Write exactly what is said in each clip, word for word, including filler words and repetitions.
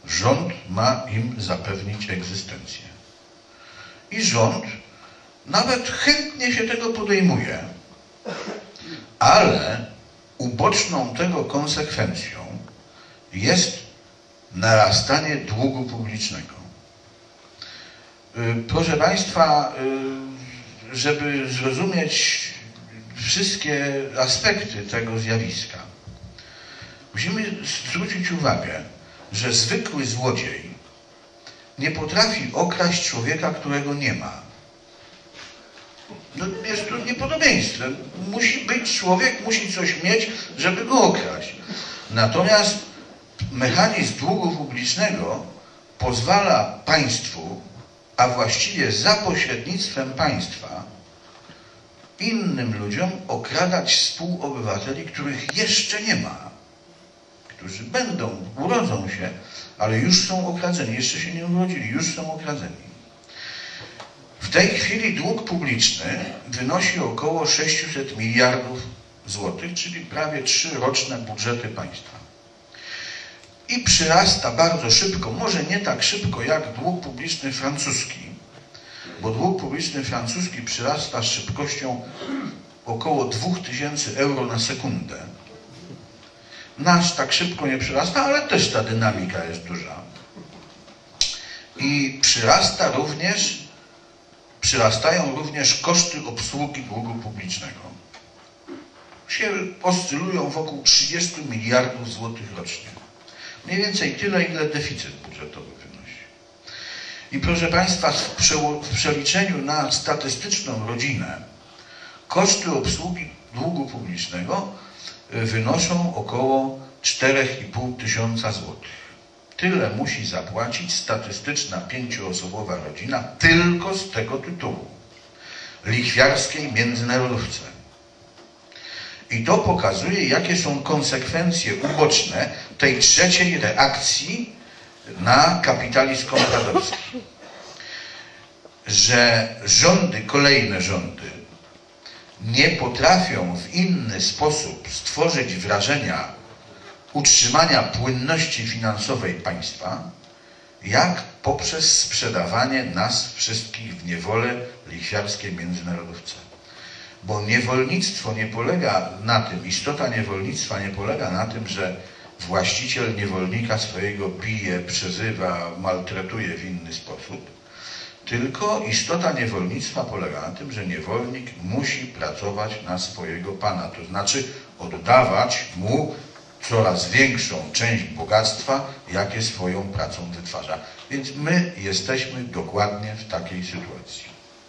Rząd ma im zapewnić egzystencję. I rząd nawet chętnie się tego podejmuje, ale uboczną tego konsekwencją jest narastanie długu publicznego. Proszę Państwa, żeby zrozumieć wszystkie aspekty tego zjawiska, musimy zwrócić uwagę, że zwykły złodziej nie potrafi okraść człowieka, którego nie ma. No, jest to niepodobieństwem. Musi być człowiek, musi coś mieć, żeby go okraść. Natomiast mechanizm długu publicznego pozwala państwu, a właściwie za pośrednictwem państwa, innym ludziom okradać współobywateli, których jeszcze nie ma. Którzy będą, urodzą się, ale już są okradzeni, jeszcze się nie urodzili, już są okradzeni. W tej chwili dług publiczny wynosi około sześćset miliardów złotych, czyli prawie trzy roczne budżety państwa. I przyrasta bardzo szybko, może nie tak szybko jak dług publiczny francuski, bo dług publiczny francuski przyrasta z szybkością około dwóch tysięcy euro na sekundę. Nasz tak szybko nie przyrasta, ale też ta dynamika jest duża. I przyrasta również, przyrastają również koszty obsługi długu publicznego. Się oscylują wokół trzydziestu miliardów złotych rocznie. Mniej więcej tyle, ile deficyt budżetowy wynosi. I proszę Państwa, w, w przeliczeniu na statystyczną rodzinę koszty obsługi długu publicznego wynoszą około czterech i pół tysiąca złotych. Tyle musi zapłacić statystyczna pięcioosobowa rodzina tylko z tego tytułu. Lichwiarskiej międzynarodówce. I to pokazuje, jakie są konsekwencje uboczne tej trzeciej reakcji na kapitalizm kompradorski. Że rządy, kolejne rządy, nie potrafią w inny sposób stworzyć wrażenia utrzymania płynności finansowej państwa, jak poprzez sprzedawanie nas wszystkich w niewolę lichwiarskiej międzynarodówce. Bo niewolnictwo nie polega na tym, istota niewolnictwa nie polega na tym, że właściciel niewolnika swojego bije, przezywa, maltretuje w inny sposób, tylko istota niewolnictwa polega na tym, że niewolnik musi pracować na swojego pana, to znaczy oddawać mu coraz większą część bogactwa, jakie swoją pracą wytwarza. Więc my jesteśmy dokładnie w takiej sytuacji.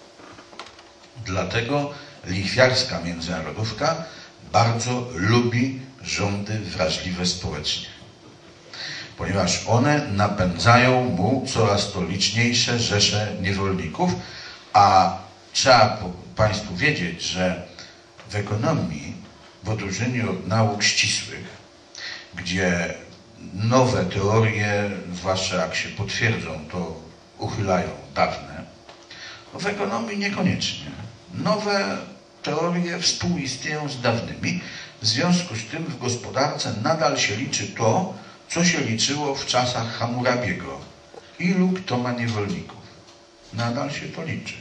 Dlatego lichwiarska międzynarodówka bardzo lubi rządy wrażliwe społecznie, ponieważ one napędzają mu coraz to liczniejsze rzesze niewolników, a trzeba Państwu wiedzieć, że w ekonomii, w odróżnieniu od nauk ścisłych, gdzie nowe teorie, zwłaszcza jak się potwierdzą, to uchylają dawne, no w ekonomii niekoniecznie. Nowe teorie współistnieją z dawnymi, w związku z tym w gospodarce nadal się liczy to, co się liczyło w czasach Hammurabiego. Ilu kto ma niewolników? Nadal się to liczy.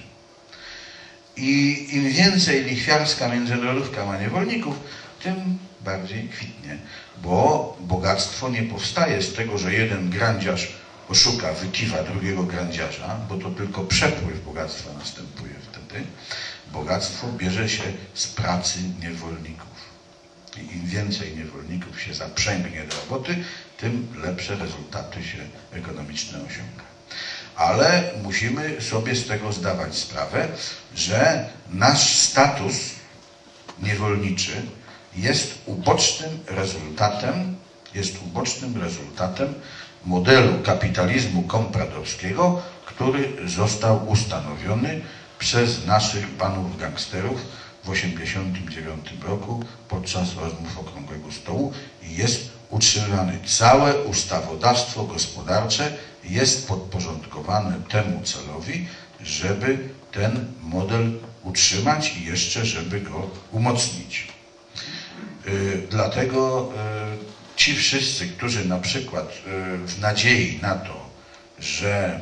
I im więcej lichwiarska międzynarodówka ma niewolników, tym bardziej kwitnie. Bo bogactwo nie powstaje z tego, że jeden grandziarz oszuka, wykiwa drugiego grandziarza, bo to tylko przepływ bogactwa następuje wtedy. Bogactwo bierze się z pracy niewolników. I im więcej niewolników się zaprzęgnie do roboty, tym lepsze rezultaty się ekonomiczne osiąga. Ale musimy sobie z tego zdawać sprawę, że nasz status niewolniczy jest ubocznym rezultatem, jest ubocznym rezultatem modelu kapitalizmu kompradorskiego, który został ustanowiony przez naszych panów gangsterów w tysiąc dziewięćset osiemdziesiątym dziewiątym roku podczas rozmów Okrągłego Stołu i jest utrzymane. Całe ustawodawstwo gospodarcze jest podporządkowane temu celowi, żeby ten model utrzymać i jeszcze, żeby go umocnić. Yy, dlatego ci wszyscy, którzy na przykład w nadziei na to, że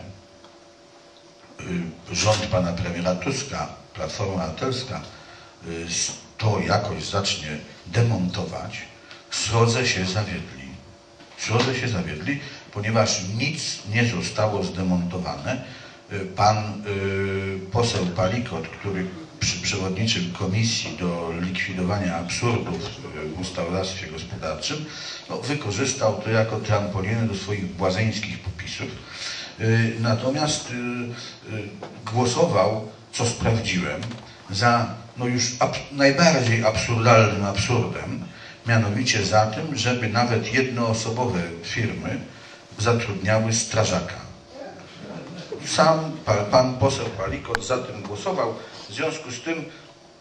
rząd pana premiera Tuska, Platforma Obywatelska to jakoś zacznie demontować, srodze się zawiedli. Srodze się zawiedli, ponieważ nic nie zostało zdemontowane. Pan y, poseł Palikot, który przy przewodniczym komisji do likwidowania absurdów w ustawodawstwie gospodarczym, no, wykorzystał to jako trampolinę do swoich błazeńskich popisów. Y, natomiast y, y, głosował, co sprawdziłem, za no już ab najbardziej absurdalnym absurdem, mianowicie za tym, żeby nawet jednoosobowe firmy zatrudniały strażaka. Sam pan, pan poseł Palikot za tym głosował, w związku z tym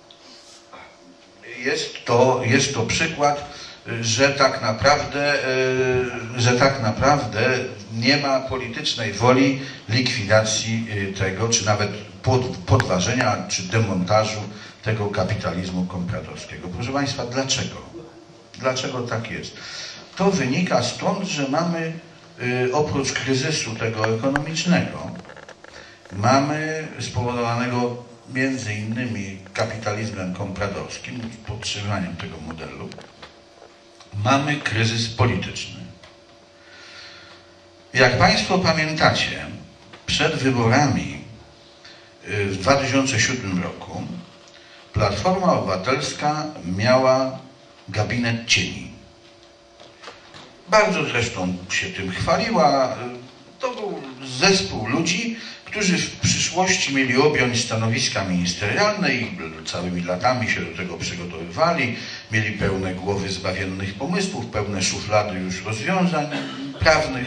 jest to, jest to przykład, że tak naprawdę, że tak naprawdę nie ma politycznej woli likwidacji tego, czy nawet pod, podważenia, czy demontażu tego kapitalizmu kompratorskiego. Proszę Państwa, dlaczego? Dlaczego tak jest? To wynika stąd, że mamy oprócz kryzysu tego ekonomicznego, mamy spowodowanego między innymi kapitalizmem kompratorskim, podtrzymaniem tego modelu, mamy kryzys polityczny. Jak Państwo pamiętacie, przed wyborami w dwa tysiące siódmym roku Platforma Obywatelska miała gabinet cieni. Bardzo zresztą się tym chwaliła. To był zespół ludzi, którzy w przyszłości mieli objąć stanowiska ministerialne i całymi latami się do tego przygotowywali. Mieli pełne głowy zbawiennych pomysłów, pełne szuflady już rozwiązań prawnych.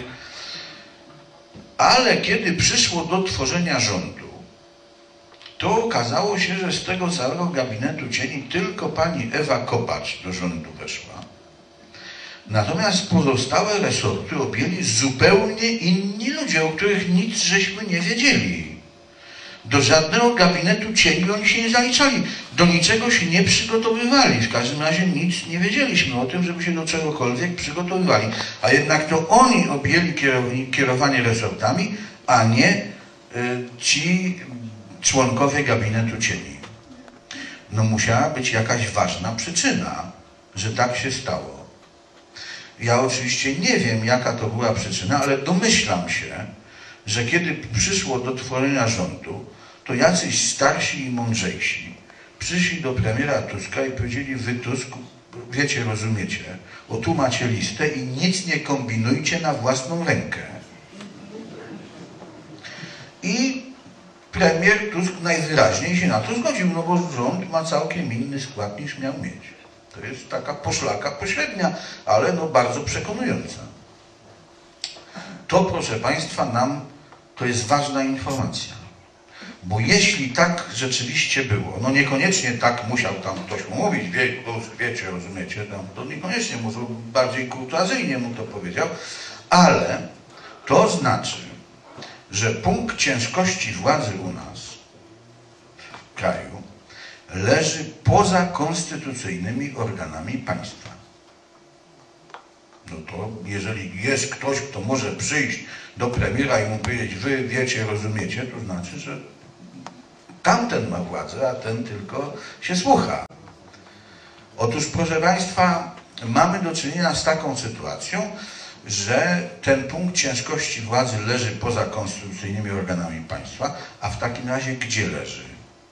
Ale kiedy przyszło do tworzenia rządu, to okazało się, że z tego całego gabinetu cieni tylko pani Ewa Kopacz do rządu weszła. Natomiast pozostałe resorty objęli zupełnie inni ludzie, o których nic żeśmy nie wiedzieli. Do żadnego gabinetu cieni oni się nie zaliczali. Do niczego się nie przygotowywali. W każdym razie nic nie wiedzieliśmy o tym, żeby się do czegokolwiek przygotowywali. A jednak to oni objęli kierowanie resortami, a nie y, ci członkowie gabinetu cieni. No musiała być jakaś ważna przyczyna, że tak się stało. Ja oczywiście nie wiem, jaka to była przyczyna, ale domyślam się, że kiedy przyszło do tworzenia rządu, to jacyś starsi i mądrzejsi przyszli do premiera Tuska i powiedzieli: wy, Tusku, wiecie, rozumiecie, o tu macie listę i nic nie kombinujcie na własną rękę. I premier Tusk najwyraźniej się na to zgodził, no bo rząd ma całkiem inny skład niż miał mieć. To jest taka poszlaka pośrednia, ale no bardzo przekonująca. To, proszę Państwa, nam to jest ważna informacja. Bo jeśli tak rzeczywiście było, no niekoniecznie tak musiał tam ktoś mu mówić, wie, wiecie, rozumiecie, tam, to niekoniecznie, może bardziej kurtuazyjnie mu to powiedział, ale to znaczy, że punkt ciężkości władzy u nas w kraju leży poza konstytucyjnymi organami państwa. No to jeżeli jest ktoś, kto może przyjść do premiera i mu powiedzieć: wy wiecie, rozumiecie, to znaczy, że tamten ma władzę, a ten tylko się słucha. Otóż, proszę Państwa, mamy do czynienia z taką sytuacją, że ten punkt ciężkości władzy leży poza konstytucyjnymi organami państwa, a w takim razie gdzie leży?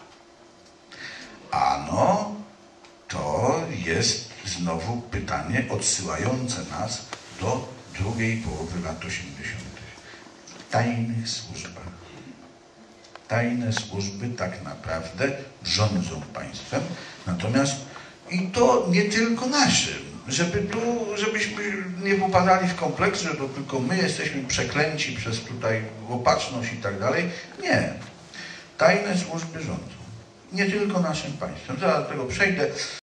Ano, to jest znowu pytanie odsyłające nas do drugiej połowy lat osiemdziesiątych. W tajnych służbach. Tajne służby tak naprawdę rządzą państwem, natomiast i to nie tylko naszym. Żeby tu, żebyśmy nie popadali w kompleks, że to tylko my jesteśmy przeklęci przez tutaj opatrzność i tak dalej. Nie. Tajne służby rządzą. Nie tylko naszym państwem. Zaraz do tego przejdę.